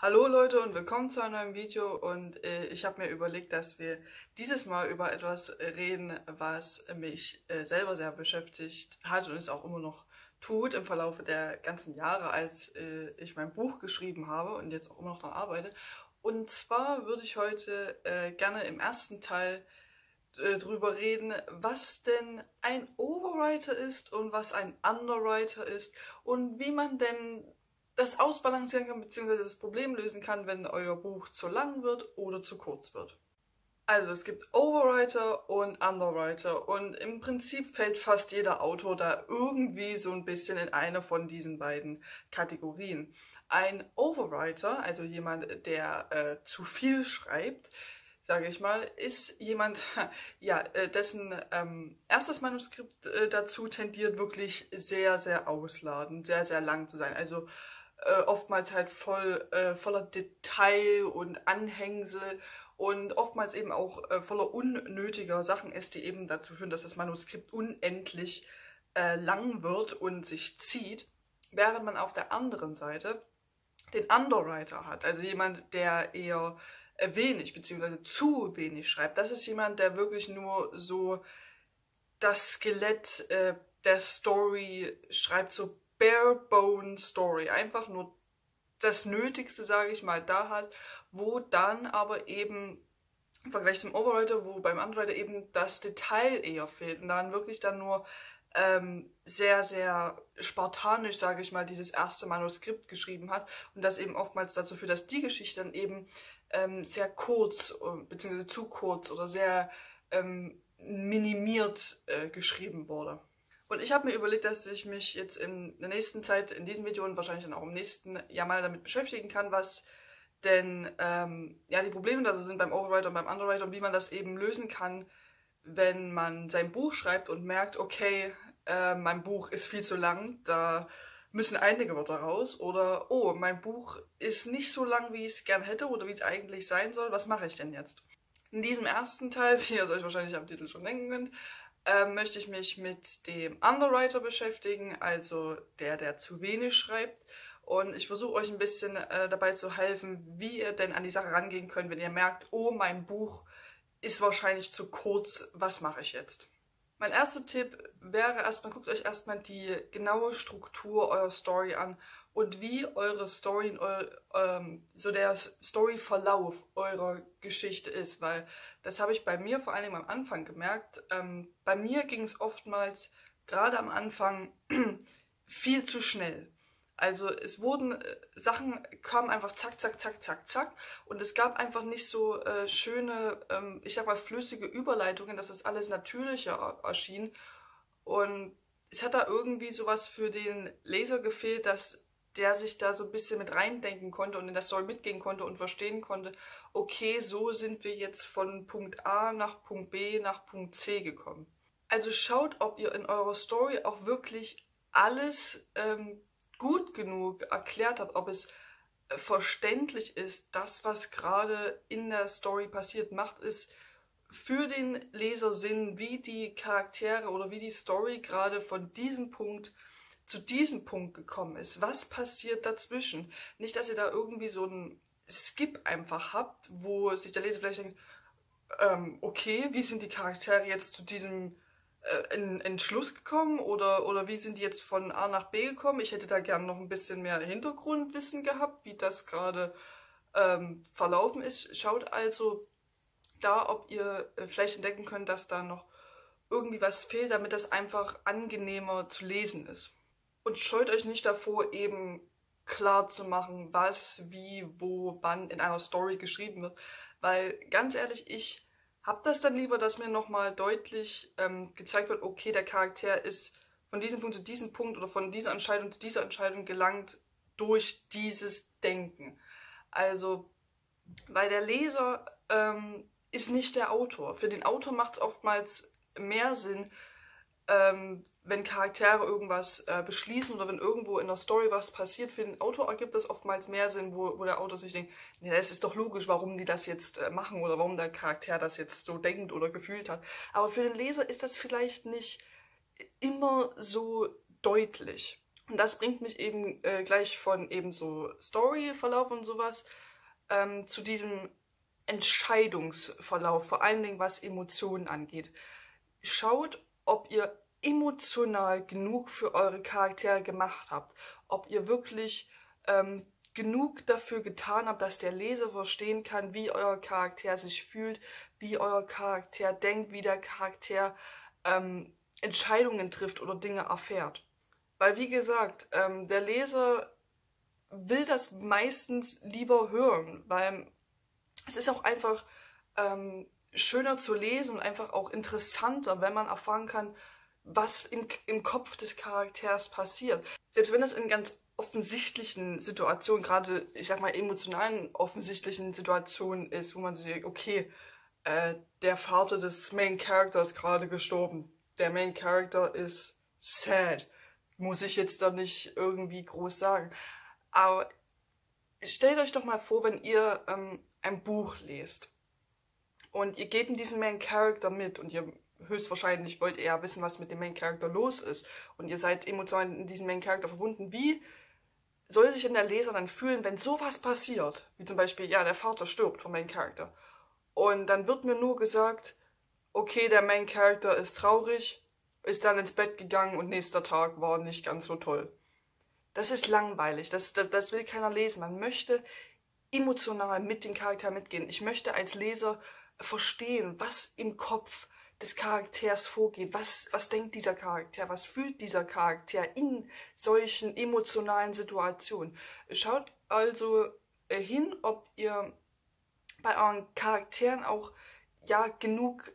Hallo Leute und willkommen zu einem neuen Video und ich habe mir überlegt, dass wir dieses Mal über etwas reden, was mich selber sehr beschäftigt hat und es auch immer noch tut im Verlauf der ganzen Jahre, als ich mein Buch geschrieben habe und jetzt auch immer noch daran arbeite. Und zwar würde ich heute gerne im ersten Teil drüber reden, was denn ein Overwriter ist und was ein Underwriter ist und wie man denn das ausbalancieren kann, beziehungsweise das Problem lösen kann, wenn euer Buch zu lang wird oder zu kurz wird. Also es gibt Overwriter und Underwriter und im Prinzip fällt fast jeder Autor da irgendwie so ein bisschen in eine von diesen beiden Kategorien. Ein Overwriter, also jemand, der zu viel schreibt, sage ich mal, ist jemand, ja, dessen erstes Manuskript dazu tendiert, wirklich sehr, sehr ausladend, sehr, sehr lang zu sein. Also oftmals halt voller Detail und Anhängsel und oftmals eben auch voller unnötiger Sachen ist, die eben dazu führen, dass das Manuskript unendlich lang wird und sich zieht, während man auf der anderen Seite den Underwriter hat, also jemand, der eher wenig bzw. zu wenig schreibt. Das ist jemand, der wirklich nur so das Skelett der Story schreibt, so bare-bone Story, einfach nur das Nötigste, sage ich mal, da hat, wo dann aber eben im Vergleich zum Overwriter, wo beim Underwriter eben das Detail eher fehlt und dann wirklich dann nur sehr, sehr spartanisch, sage ich mal, dieses erste Manuskript geschrieben hat und das eben oftmals dazu führt, dass die Geschichte dann eben sehr kurz, beziehungsweise zu kurz oder sehr minimiert geschrieben wurde. Und ich habe mir überlegt, dass ich mich jetzt in der nächsten Zeit, in diesem Video und wahrscheinlich dann auch im nächsten Jahr mal damit beschäftigen kann, was denn ja, die Probleme da so sind beim Overwriter und beim Underwriter und wie man das eben lösen kann, wenn man sein Buch schreibt und merkt, okay, mein Buch ist viel zu lang, da müssen einige Wörter raus oder oh, mein Buch ist nicht so lang, wie ich es gern hätte oder wie es eigentlich sein soll, was mache ich denn jetzt? In diesem ersten Teil, wie ihr es euch wahrscheinlich am Titel schon denken könnt, möchte ich mich mit dem Underwriter beschäftigen, also der zu wenig schreibt. Und ich versuche euch ein bisschen dabei zu helfen, wie ihr denn an die Sache rangehen könnt, wenn ihr merkt, oh, mein Buch ist wahrscheinlich zu kurz, was mache ich jetzt? Mein erster Tipp wäre erstmal, guckt euch erstmal die genaue Struktur eurer Story an und wie eure Story, so der Storyverlauf eurer Geschichte ist, weil das habe ich bei mir vor allem am Anfang gemerkt. Bei mir ging es oftmals gerade am Anfang viel zu schnell. Also es wurden Sachen kamen einfach zack, zack, zack, zack, zack und es gab einfach nicht so schöne, ich sag mal flüssige Überleitungen, dass das alles natürlicher erschien und es hat da irgendwie sowas für den Leser gefehlt, dass der sich da so ein bisschen mit reindenken konnte und in der Story mitgehen konnte und verstehen konnte, okay, so sind wir jetzt von Punkt A nach Punkt B nach Punkt C gekommen. Also schaut, ob ihr in eurer Story auch wirklich alles gut genug erklärt habt, ob es verständlich ist, das, was gerade in der Story passiert, macht es für den Leser Sinn, wie die Charaktere oder wie die Story gerade von diesem Punkt zu diesem Punkt gekommen ist. Was passiert dazwischen? Nicht, dass ihr da irgendwie so einen Skip einfach habt, wo sich der Leser vielleicht denkt, okay, wie sind die Charaktere jetzt zu diesem Entschluss gekommen oder wie sind die jetzt von A nach B gekommen? Ich hätte da gerne noch ein bisschen mehr Hintergrundwissen gehabt, wie das gerade verlaufen ist. Schaut also da, ob ihr vielleicht entdecken könnt, dass da noch irgendwie was fehlt, damit das einfach angenehmer zu lesen ist. Und scheut euch nicht davor, eben klar zu machen, was, wie, wo, wann in einer Story geschrieben wird. Weil ganz ehrlich, ich habe das dann lieber, dass mir nochmal deutlich gezeigt wird, okay, der Charakter ist von diesem Punkt zu diesem Punkt oder von dieser Entscheidung zu dieser Entscheidung gelangt durch dieses Denken. Also, weil der Leser ist nicht der Autor. Für den Autor macht es oftmals mehr Sinn, wenn Charaktere irgendwas beschließen oder wenn irgendwo in der Story was passiert. Für den Autor ergibt das oftmals mehr Sinn, wo der Autor sich denkt, nee, das ist doch logisch, warum die das jetzt machen oder warum der Charakter das jetzt so denkt oder gefühlt hat. Aber für den Leser ist das vielleicht nicht immer so deutlich. Und das bringt mich eben gleich von eben so Storyverlauf und sowas zu diesem Entscheidungsverlauf, vor allen Dingen was Emotionen angeht. Schaut, ob ihr emotional genug für eure Charaktere gemacht habt, ob ihr wirklich genug dafür getan habt, dass der Leser verstehen kann, wie euer Charakter sich fühlt, wie euer Charakter denkt, wie der Charakter Entscheidungen trifft oder Dinge erfährt. Weil, wie gesagt, der Leser will das meistens lieber hören, weil es ist auch einfach schöner zu lesen und einfach auch interessanter, wenn man erfahren kann, was im Kopf des Charakters passiert. Selbst wenn das in ganz offensichtlichen Situationen, gerade, ich sag mal, emotionalen offensichtlichen Situationen ist, wo man sich denkt, okay, der Vater des Main Characters ist gerade gestorben. Der Main Character ist sad. Muss ich jetzt da nicht irgendwie groß sagen. Aber stellt euch doch mal vor, wenn ihr ein Buch lest und ihr geht in diesen Main Character mit und ihr höchstwahrscheinlich wollt ihr ja wissen, was mit dem Main Character los ist und ihr seid emotional in diesen Main Character verbunden. Wie soll sich denn der Leser dann fühlen, wenn sowas passiert? Wie zum Beispiel, ja, der Vater stirbt vom Main Character. Und dann wird mir nur gesagt, okay, der Main Character ist traurig, ist dann ins Bett gegangen und nächster Tag war nicht ganz so toll. Das ist langweilig, das will keiner lesen. Man möchte emotional mit den Charakteren mitgehen. Ich möchte als Leser verstehen, was im Kopf des Charakters vorgeht. Was denkt dieser Charakter? Was fühlt dieser Charakter in solchen emotionalen Situationen? Schaut also hin, ob ihr bei euren Charakteren auch ja genug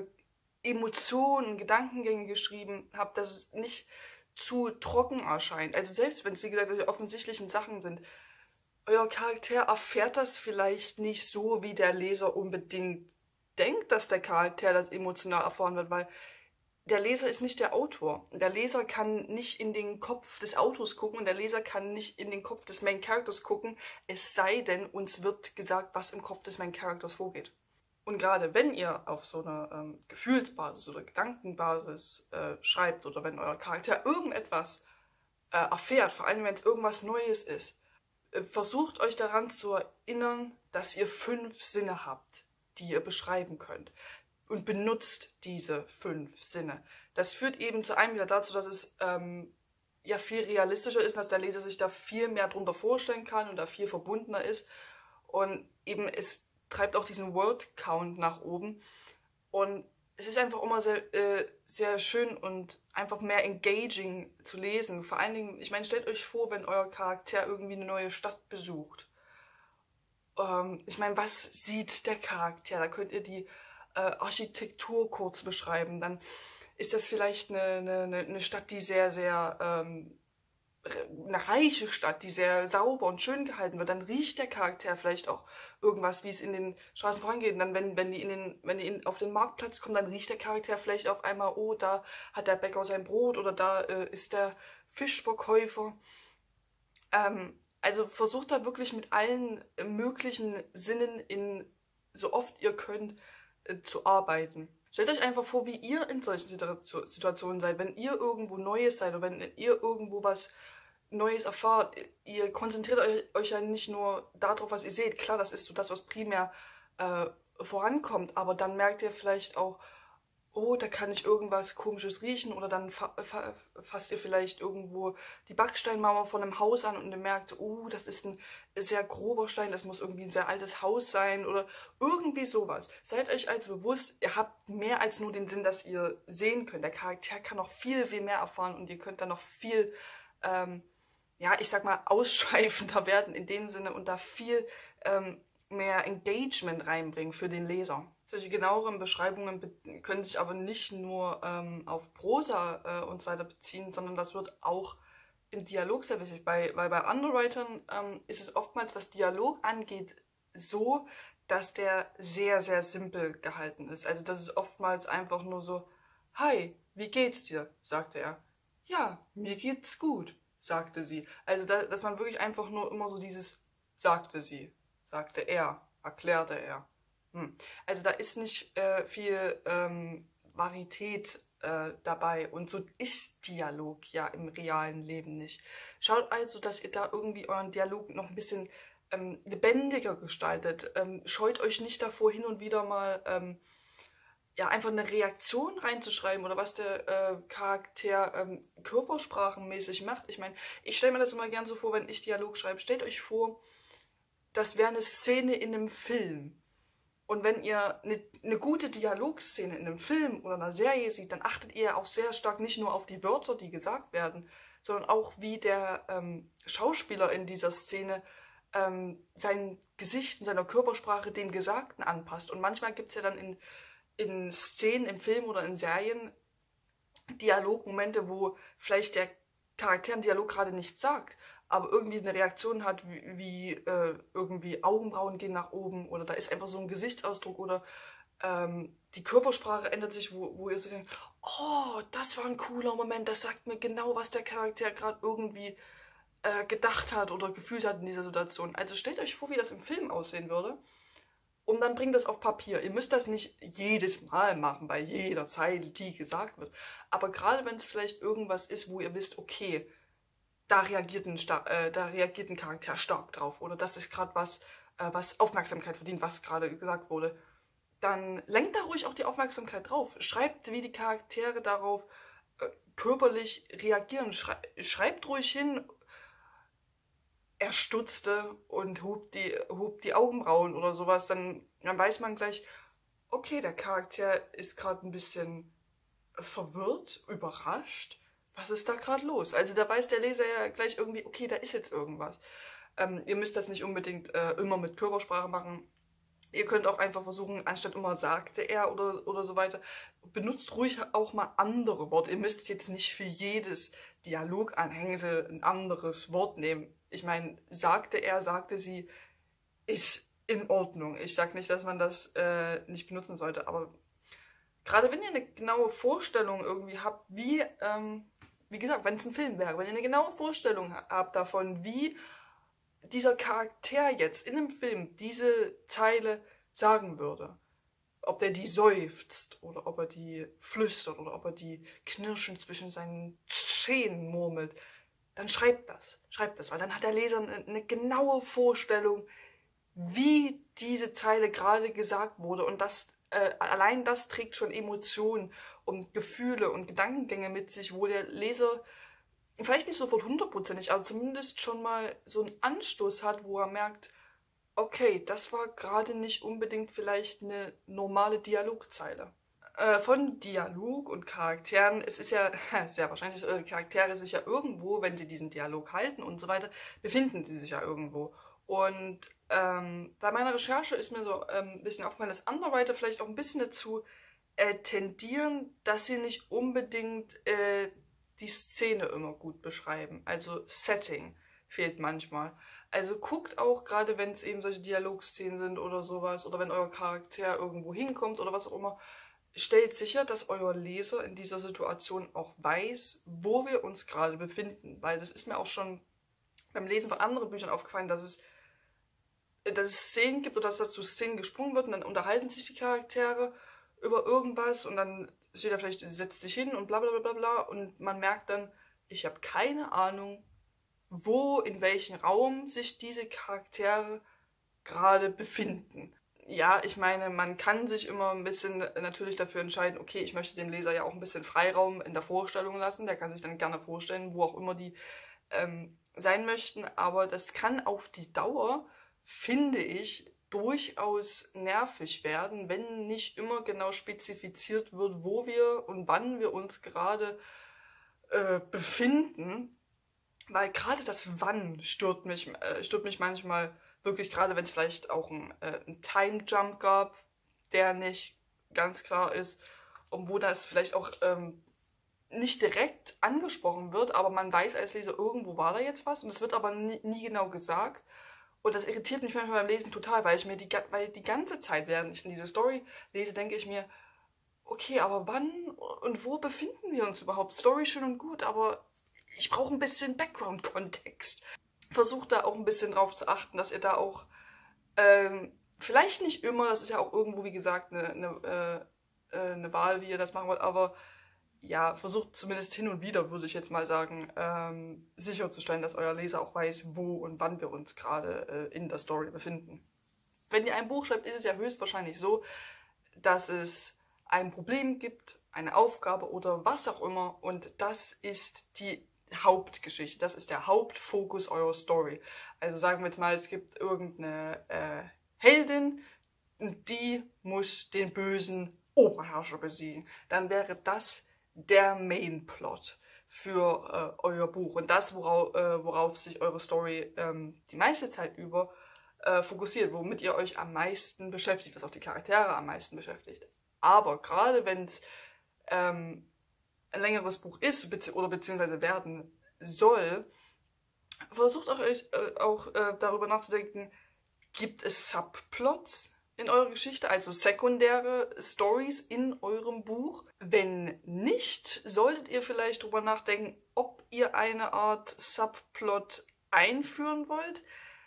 Emotionen, Gedankengänge geschrieben habt, dass es nicht zu trocken erscheint. Also selbst wenn es, wie gesagt, solche offensichtlichen Sachen sind, euer Charakter erfährt das vielleicht nicht so, wie der Leser unbedingt denkt, dass der Charakter das emotional erfahren wird, weil der Leser ist nicht der Autor. Der Leser kann nicht in den Kopf des Autors gucken und der Leser kann nicht in den Kopf des Main Characters gucken, es sei denn, uns wird gesagt, was im Kopf des Main Characters vorgeht. Und gerade wenn ihr auf so einer Gefühlsbasis oder Gedankenbasis schreibt oder wenn euer Charakter irgendetwas erfährt, vor allem wenn es irgendwas Neues ist, versucht euch daran zu erinnern, dass ihr 5 Sinne habt, die ihr beschreiben könnt. Und benutzt diese 5 Sinne. Das führt eben zu einem wieder dazu, dass es ja viel realistischer ist, dass der Leser sich da viel mehr drunter vorstellen kann und da viel verbundener ist. Und eben es treibt auch diesen Word-Count nach oben. Und es ist einfach immer sehr schön und einfach mehr engaging zu lesen. Vor allen Dingen, ich meine, stellt euch vor, wenn euer Charakter irgendwie eine neue Stadt besucht. Ich meine, was sieht der Charakter? Da könnt ihr die Architektur kurz beschreiben. Dann ist das vielleicht eine Stadt, die eine reiche Stadt, die sehr sauber und schön gehalten wird. Dann riecht der Charakter vielleicht auch irgendwas, wie es in den Straßen vorangeht. Und dann, wenn die auf den Marktplatz kommen, dann riecht der Charakter vielleicht auf einmal, oh, da hat der Bäcker sein Brot oder da ist der Fischverkäufer. Also versucht da wirklich mit allen möglichen Sinnen so oft ihr könnt, zu arbeiten. Stellt euch einfach vor, wie ihr in solchen Situationen seid, wenn ihr irgendwo Neues seid oder wenn ihr irgendwo was Neues erfahrt. Ihr konzentriert euch ja nicht nur darauf, was ihr seht. Klar, das ist so das, was primär vorankommt, aber dann merkt ihr vielleicht auch, oh, da kann ich irgendwas Komisches riechen oder dann fasst ihr vielleicht irgendwo die Backsteinmauer von einem Haus an und ihr merkt, oh, das ist ein sehr grober Stein, das muss irgendwie ein sehr altes Haus sein oder irgendwie sowas. Seid euch also bewusst, ihr habt mehr als nur den Sinn, dass ihr sehen könnt. Der Charakter kann noch viel, viel mehr erfahren und ihr könnt dann noch viel, ja, ich sag mal, ausschweifender werden in dem Sinne und da viel mehr Engagement reinbringen für den Leser. Solche genaueren Beschreibungen können sich aber nicht nur auf Prosa und so weiter beziehen, sondern das wird auch im Dialog sehr wichtig. Weil bei Underwritern ist es oftmals, was Dialog angeht, so, dass der sehr, sehr simpel gehalten ist. Also das ist oftmals einfach nur so, hi, wie geht's dir? Sagte er. Ja, mir geht's gut, sagte sie. Also dass man wirklich einfach nur immer so dieses, sagte sie, sagte er, erklärte er. Also da ist nicht viel Varietät dabei. Und so ist Dialog ja im realen Leben nicht. Schaut also, dass ihr da irgendwie euren Dialog noch ein bisschen lebendiger gestaltet. Scheut euch nicht davor, hin und wieder mal ja, einfach eine Reaktion reinzuschreiben oder was der Charakter körpersprachenmäßig macht. Ich meine, ich stelle mir das immer gern so vor, wenn ich Dialog schreibe. Stellt euch vor, das wäre eine Szene in einem Film. Und wenn ihr eine gute Dialogszene in einem Film oder einer Serie seht, dann achtet ihr auch sehr stark nicht nur auf die Wörter, die gesagt werden, sondern auch, wie der Schauspieler in dieser Szene sein Gesicht und seiner Körpersprache dem Gesagten anpasst. Und manchmal gibt es ja dann in Szenen, im Film oder in Serien Dialogmomente, wo vielleicht der Charakter im Dialog gerade nichts sagt, aber irgendwie eine Reaktion hat, wie irgendwie Augenbrauen gehen nach oben oder da ist einfach so ein Gesichtsausdruck oder die Körpersprache ändert sich, wo ihr so denkt, oh, das war ein cooler Moment, das sagt mir genau, was der Charakter gerade irgendwie gedacht hat oder gefühlt hat in dieser Situation. Also stellt euch vor, wie das im Film aussehen würde. Und dann bringt das auf Papier. Ihr müsst das nicht jedes Mal machen, bei jeder Zeile, die gesagt wird. Aber gerade wenn es vielleicht irgendwas ist, wo ihr wisst, okay, da reagiert ein Charakter stark drauf. Oder das ist gerade was, was Aufmerksamkeit verdient, was gerade gesagt wurde. Dann lenkt da ruhig auch die Aufmerksamkeit drauf. Schreibt, wie die Charaktere darauf körperlich reagieren. Schreibt ruhig hin, er stutzte und hob die Augenbrauen oder sowas, dann weiß man gleich, okay, der Charakter ist gerade ein bisschen verwirrt, überrascht. Was ist da gerade los? Also da weiß der Leser ja gleich irgendwie, okay, da ist jetzt irgendwas. Ihr müsst das nicht unbedingt immer mit Körpersprache machen. Ihr könnt auch einfach versuchen, anstatt immer sagte er oder so weiter, benutzt ruhig auch mal andere Worte. Ihr müsst jetzt nicht für jedes Dialoganhängsel ein anderes Wort nehmen. Ich meine, sagte er, sagte sie, ist in Ordnung. Ich sage nicht, dass man das nicht benutzen sollte, aber gerade wenn ihr eine genaue Vorstellung irgendwie habt, wie gesagt, wenn es ein Film wäre, wenn ihr eine genaue Vorstellung habt davon, wie dieser Charakter jetzt in einem Film diese Zeile sagen würde, ob der die seufzt oder ob er die flüstert oder ob er die knirschend zwischen seinen Zähnen murmelt, dann schreibt das, weil dann hat der Leser eine genaue Vorstellung, wie diese Zeile gerade gesagt wurde und allein das trägt schon Emotionen und Gefühle und Gedankengänge mit sich, wo der Leser vielleicht nicht sofort hundertprozentig, aber zumindest schon mal so einen Anstoß hat, wo er merkt, okay, das war gerade nicht unbedingt vielleicht eine normale Dialogzeile. Von Dialog und Charakteren, es ist ja sehr wahrscheinlich, dass eure Charaktere sich ja irgendwo, wenn sie diesen Dialog halten und so weiter, befinden sie sich ja irgendwo. Und bei meiner Recherche ist mir so ein bisschen aufgefallen, dass andere Writer vielleicht auch ein bisschen dazu tendieren, dass sie nicht unbedingt die Szene immer gut beschreiben. Also Setting fehlt manchmal. Also guckt auch, gerade wenn es eben solche Dialogszenen sind oder sowas, oder wenn euer Charakter irgendwo hinkommt oder was auch immer, stellt sicher, dass euer Leser in dieser Situation auch weiß, wo wir uns gerade befinden. Weil das ist mir auch schon beim Lesen von anderen Büchern aufgefallen, dass es Szenen gibt oder dass dazu Szenen gesprungen wird und dann unterhalten sich die Charaktere über irgendwas und dann steht er vielleicht, setzt sich hin und bla bla bla bla und man merkt dann, ich habe keine Ahnung, wo, in welchem Raum sich diese Charaktere gerade befinden. Ja, ich meine, man kann sich immer ein bisschen natürlich dafür entscheiden, okay, ich möchte dem Leser ja auch ein bisschen Freiraum in der Vorstellung lassen, der kann sich dann gerne vorstellen, wo auch immer die sein möchten, aber das kann auf die Dauer, finde ich, durchaus nervig werden, wenn nicht immer genau spezifiziert wird, wo wir und wann wir uns gerade befinden, weil gerade das Wann stört mich manchmal wirklich, gerade wenn es vielleicht auch einen Time Jump gab, der nicht ganz klar ist und wo das vielleicht auch nicht direkt angesprochen wird, aber man weiß als Leser, irgendwo war da jetzt was und es wird aber nie genau gesagt. Und das irritiert mich manchmal beim Lesen total, weil die ganze Zeit, während ich in diese Story lese, denke ich mir, okay, aber wann und wo befinden wir uns überhaupt? Story schön und gut, aber ich brauche ein bisschen Background-Kontext. Versucht da auch ein bisschen drauf zu achten, dass ihr da auch, vielleicht nicht immer, das ist ja auch irgendwo, wie gesagt, eine Wahl, wie ihr das machen wollt, aber ja, versucht zumindest hin und wieder, würde ich jetzt mal sagen, sicherzustellen, dass euer Leser auch weiß, wo und wann wir uns gerade in der Story befinden. Wenn ihr ein Buch schreibt, ist es ja höchstwahrscheinlich so, dass es ein Problem gibt, eine Aufgabe oder was auch immer, und das ist die Hauptgeschichte, das ist der Hauptfokus eurer Story. Also sagen wir jetzt mal, es gibt irgendeine Heldin, und die muss den bösen Oberherrscher besiegen. Dann wäre das der Mainplot für euer Buch und das, worauf sich eure Story die meiste Zeit über fokussiert, womit ihr euch am meisten beschäftigt, was auch die Charaktere am meisten beschäftigt. Aber gerade wenn es ein längeres Buch ist oder beziehungsweise werden soll, versucht euch auch darüber nachzudenken, gibt es Subplots in eurer Geschichte, also sekundäre Stories in eurem Buch? Wenn nicht, solltet ihr vielleicht darüber nachdenken, ob ihr eine Art Subplot einführen wollt,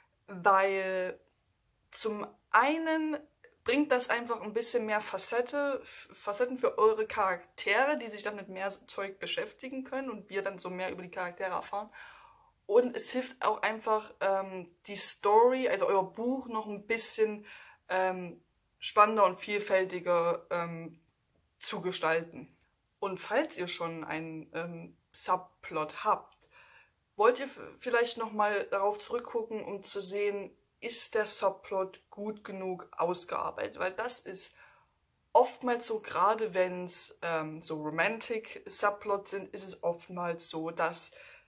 weil zum einen bringt das einfach ein bisschen mehr Facetten für eure Charaktere, die sich dann mit mehr Zeug beschäftigen können und wir dann so mehr über die Charaktere erfahren. Und es hilft auch einfach, die Story, also euer Buch, noch ein bisschen spannender und vielfältiger zu gestalten. Und falls ihr schon einen Subplot habt, wollt ihr vielleicht nochmal darauf zurückgucken, um zu sehen, ist der Subplot gut genug ausgearbeitet? Weil das ist oftmals so, gerade wenn es so Romantic Subplots sind, ist es oftmals so, dass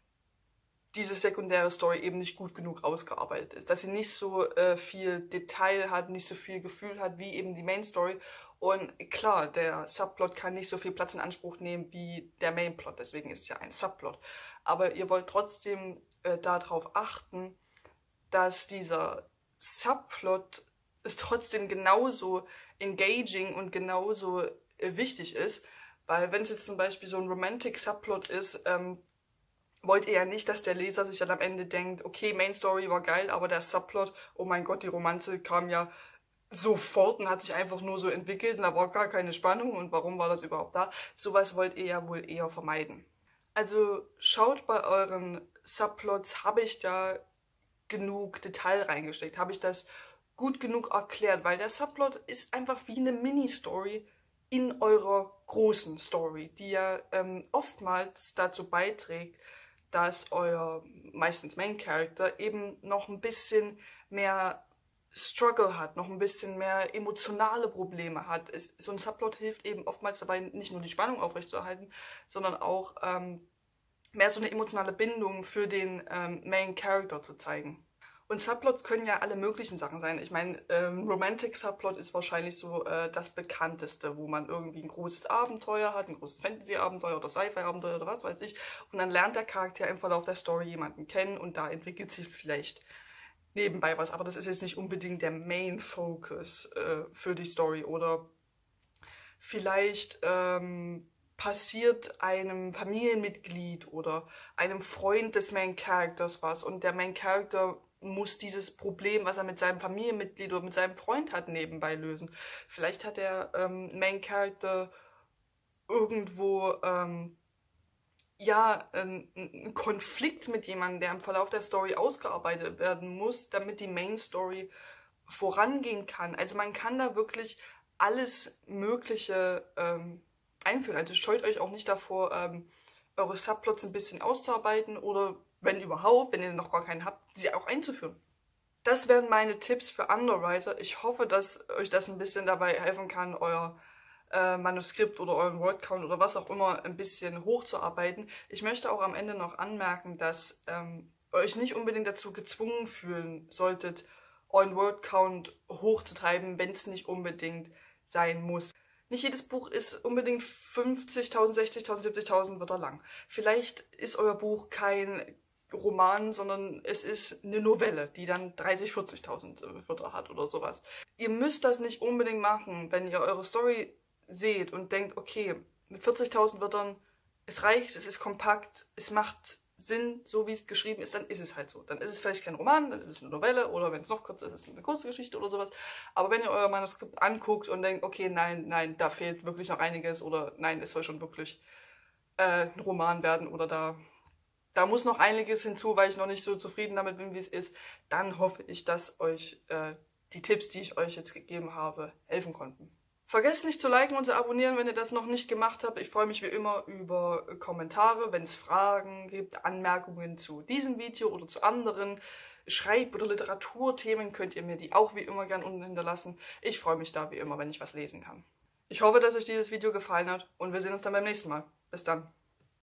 diese sekundäre Story eben nicht gut genug ausgearbeitet ist. Dass sie nicht so viel Detail hat, nicht so viel Gefühl hat wie eben die Main Story. Und klar, der Subplot kann nicht so viel Platz in Anspruch nehmen wie der Mainplot, deswegen ist es ja ein Subplot. Aber ihr wollt trotzdem darauf achten, dass dieser Subplot trotzdem genauso engaging und genauso wichtig ist. Weil wenn es jetzt zum Beispiel so ein Romantic Subplot ist, wollt ihr ja nicht, dass der Leser sich dann am Ende denkt, okay, Main Story war geil, aber der Subplot, oh mein Gott, die Romanze kam ja sofort und hat sich einfach nur so entwickelt und da war gar keine Spannung und warum war das überhaupt da? Sowas wollt ihr ja wohl eher vermeiden. Also schaut bei euren Subplots, habe ich da genug Detail reingesteckt? Habe ich das gut genug erklärt? Weil der Subplot ist einfach wie eine Mini-Story in eurer großen Story, die ja oftmals dazu beiträgt, dass euer meistens Main Character eben noch ein bisschen mehr Struggle hat, noch ein bisschen mehr emotionale Probleme hat. So ein Subplot hilft eben oftmals dabei, nicht nur die Spannung aufrechtzuerhalten, sondern auch mehr so eine emotionale Bindung für den Main Character zu zeigen. Und Subplots können ja alle möglichen Sachen sein. Ich meine, Romantic Subplot ist wahrscheinlich so das bekannteste, wo man irgendwie ein großes Abenteuer hat, ein großes Fantasy-Abenteuer oder Sci-Fi-Abenteuer oder was weiß ich. Und dann lernt der Charakter im Verlauf der Story jemanden kennen und da entwickelt sich vielleicht nebenbei was. Aber das ist jetzt nicht unbedingt der Main Focus für die Story. Oder vielleicht passiert einem Familienmitglied oder einem Freund des Main Characters was und der Main Character muss dieses Problem, was er mit seinem Familienmitglied oder mit seinem Freund hat, nebenbei lösen. Vielleicht hat der Main Character irgendwo ja einen Konflikt mit jemandem, der im Verlauf der Story ausgearbeitet werden muss, damit die Main Story vorangehen kann. Also man kann da wirklich alles Mögliche einführen. Also scheut euch auch nicht davor, eure Subplots ein bisschen auszuarbeiten oder, wenn überhaupt, wenn ihr noch gar keinen habt, sie auch einzuführen. Das wären meine Tipps für Underwriter. Ich hoffe, dass euch das ein bisschen dabei helfen kann, euer Manuskript oder euren Wordcount oder was auch immer ein bisschen hochzuarbeiten. Ich möchte auch am Ende noch anmerken, dass ihr euch nicht unbedingt dazu gezwungen fühlen solltet, euren Wordcount hochzutreiben, wenn es nicht unbedingt sein muss. Nicht jedes Buch ist unbedingt 50.000, 60.000, 70.000 Wörter lang. Vielleicht ist euer Buch kein Roman, sondern es ist eine Novelle, die dann 30.000, 40.000 Wörter hat oder sowas. Ihr müsst das nicht unbedingt machen, wenn ihr eure Story seht und denkt, okay, mit 40.000 Wörtern, es reicht, es ist kompakt, es macht Sinn, so wie es geschrieben ist, dann ist es halt so. Dann ist es vielleicht kein Roman, dann ist es eine Novelle oder wenn es noch kürzer ist, ist es eine Kurzgeschichte oder sowas. Aber wenn ihr euer Manuskript anguckt und denkt, okay, nein, nein, da fehlt wirklich noch einiges oder nein, es soll schon wirklich ein Roman werden oder da muss noch einiges hinzu, weil ich noch nicht so zufrieden damit bin, wie es ist. Dann hoffe ich, dass euch die Tipps, die ich euch jetzt gegeben habe, helfen konnten. Vergesst nicht zu liken und zu abonnieren, wenn ihr das noch nicht gemacht habt. Ich freue mich wie immer über Kommentare, wenn es Fragen gibt, Anmerkungen zu diesem Video oder zu anderen Schreib- oder Literaturthemen, könnt ihr mir die auch wie immer gern unten hinterlassen. Ich freue mich da wie immer, wenn ich was lesen kann. Ich hoffe, dass euch dieses Video gefallen hat und wir sehen uns dann beim nächsten Mal. Bis dann.